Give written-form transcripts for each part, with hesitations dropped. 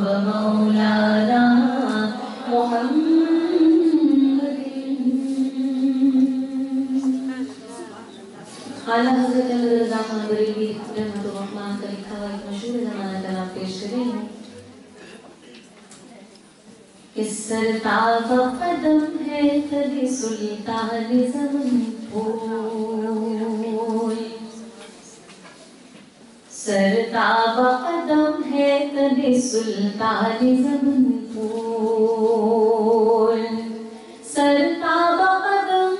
ومولانا محمد۔ اعلیٰ حضرت احمد رضا خان بریلوی رحمۃ الرحمن کا لکھا ہوا ایک مشہور زمانہ کلام پیش کریں کہ سرتاف قدم ہے قد سلطان زمن پھول، سرتاف قدم ہے قد سلطان زمن پھول، سرتاف قدم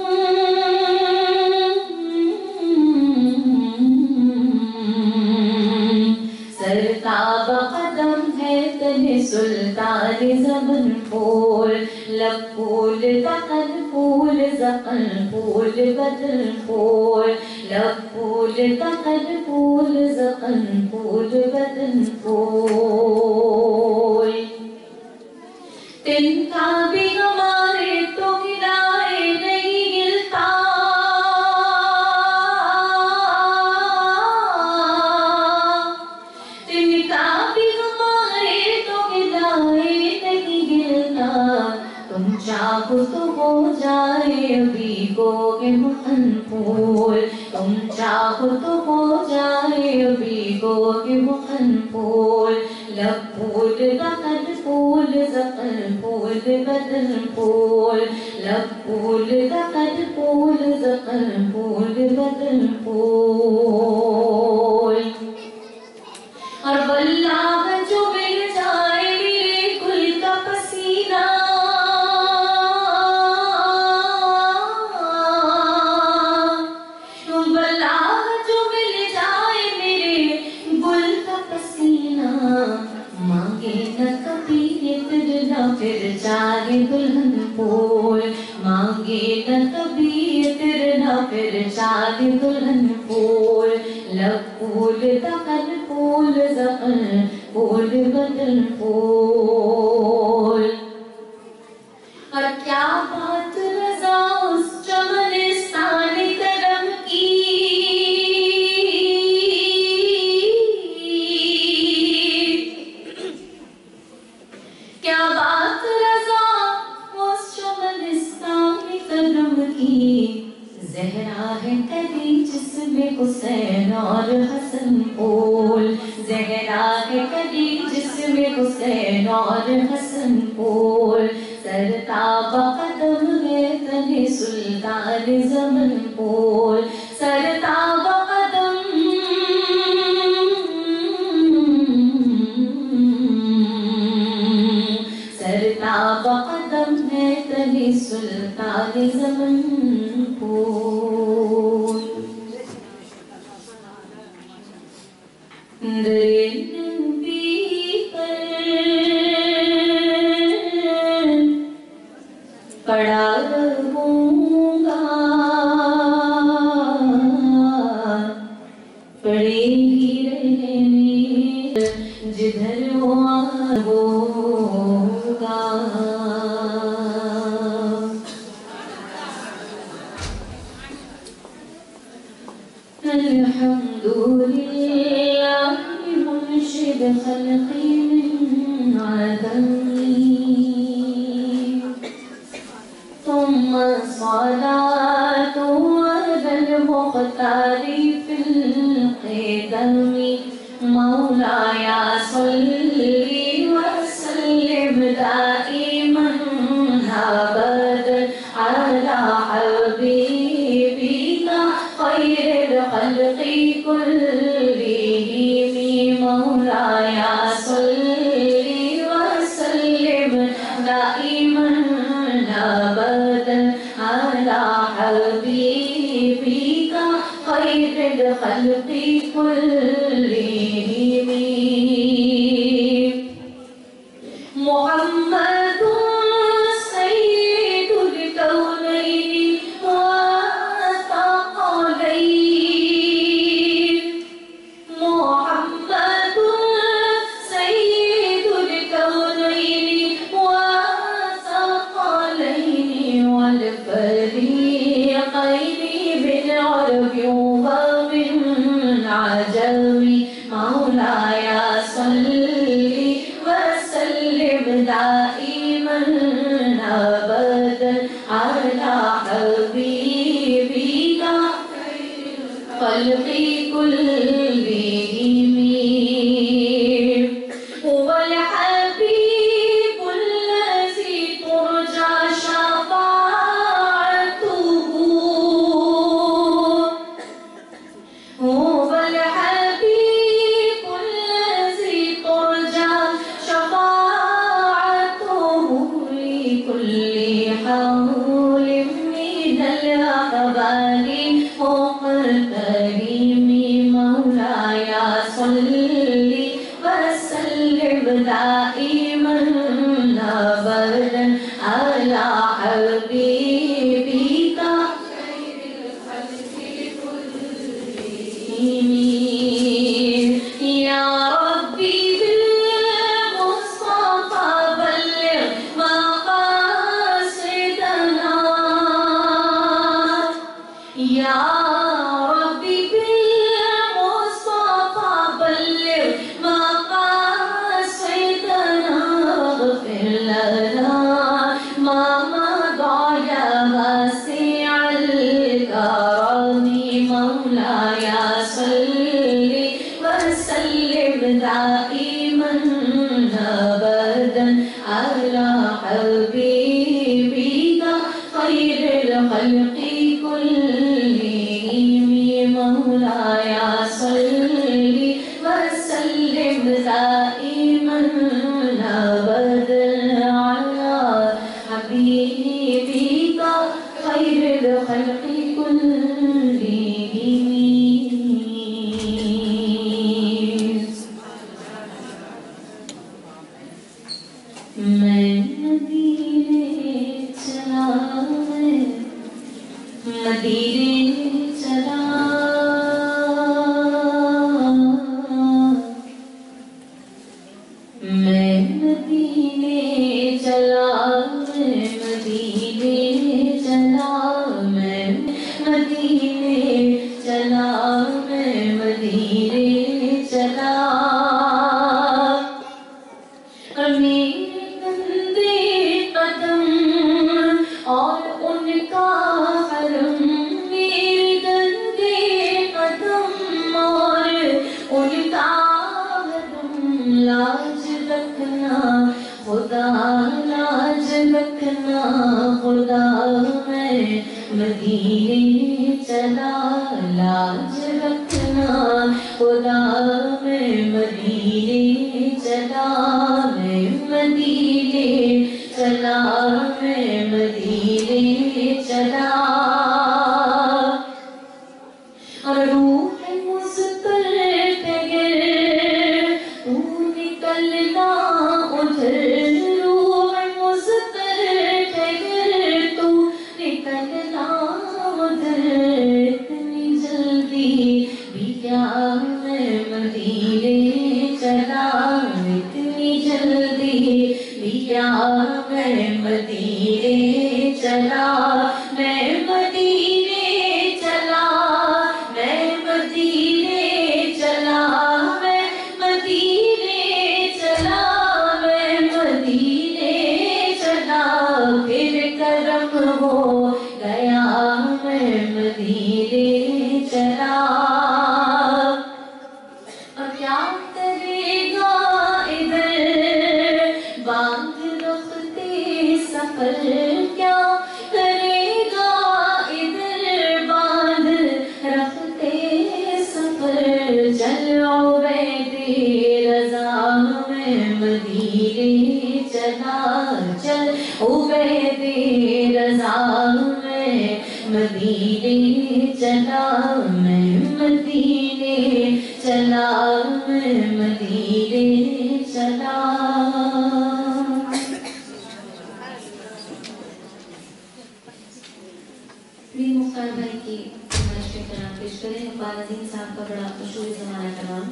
سرتاف قدم ہے قد سلطان زمن پھول، لب پھول دقن پھول زقن پھول بدن پھول، لب پھول دقن پھول زقن پھول بدن پھول، تن کا بھی ہمارے تو گرائے نہیں گلتا، تن کا بھی ہمارے تو گرائے نہیں گلتا، تم چاہو تو ہو جائے ابھی کو کہ مکھن پھول، تم چاہو تو ہو جائے ابھی کو کہ مکھن پھول، لب پھول دقن پھول زقن پھول بدن پھول، لب پھول دقن پھول زقن پھول بدن پھول، اور واللہ جو مل جائے میرے گل کا پسینہ، واللہ جو مل جائے میرے گل کا پسینہ، مانگے نہ کبھی عطر نہ پھر چاہے دلہن پھول، مانگے نہ کبھی عطر نہ پھر چاہے دلہن پھول، لب پھول دقن پھول زقن پھول بدن پھول، اور کیا بات رضا اس چمنستان کرم کی، کیا بات رضا اس چمنستان کرم کی، زہرا ہے کلی جس میں حسین اور حسن پھول، زہرا ہے کلی جس میں حسین اور حسن پھول، سرتاف قدم ہے تن سلطان زمن پھول، سرتاف قدم سرتاف قدم ہے تن سلطان زمن پھول، درِ نبی پر پڑا رہوں گا، پڑے ہی رہنے جدھر ہوگا، الحمدللہ منشد خلقی من عدمی، ثم صلاة على المختار في القدم، مولاي صل وسلم دائما أبدا على حبيبك خير الخلق كلهم، مولاي صل وسلم دائما أبدا على حبيبك خير الخلق كلهم، محمد سيد الكونين والثقلين، محمد سيد الكونين والثقلين والفريقين بالعرب وبالعجم، مولاي صل صلی وسلم دائما ابدا على حبيبك خير الخلق كلهم يا ربي بالمصطفى بلغ مقاصدنا يا ربي بالمصطفى بلغ مقاصدنا واغفر لنا ما مضى يا واسع الكرم مولاي صل وسلم دائما ابدا على حبيبك خير الخلق كلهم مولاي صل وسلم دائما ابدا على حبيبك خير الخلق كلهم میں مدینے چلا مدینے چلا میں مدینے چلا میں مدینے چلا میں مدینے چلا میں مدینے چلا میرے گندے قدم اور ان کا حرم میرے گندے قدم اور ان کا حرم لاج رکھنا خدا لاج رکھنا خدا میں مدینے چلا لاج رکھنا خدا میں مدینے چلا میں مدینے چلا میں مدینے چلا اور روح مستر ٹگر تو نکلنا ادھر روح مستر ٹگر تو نکلنا ادھر اتنی جلدی بھی کیا میں مدینے چلا اتنی جلدی بھی کیا میں مدینے چلا میں مدینے چلا میں مدینے چلا میں مدینے چلا میں مدینے چلا پھر کرم ہو گیا میں مدینے چلا اور کیا کرے گا ادھر باندھ رکھتے سفر کیا کرے گا ادھر باندھ رکھتے سفر چل عبید رضا میں مدینے چلا چل عبید رضا میں مدینے چلا میں مدینے چلا میں مدینے چلا مختار بھائی کی فرمائش کا کلام پیش کریں اقبال عظیم صاحب کا بڑا مشہور زمانہ کلام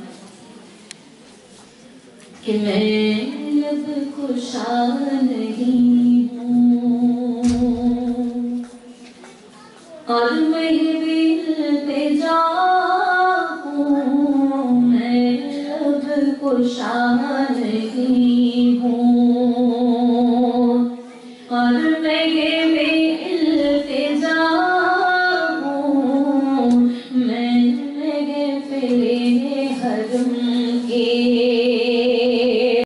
کہ میں لب کشا نہیں ہوں اور میں التجا ہوں میں لب کشا نہیں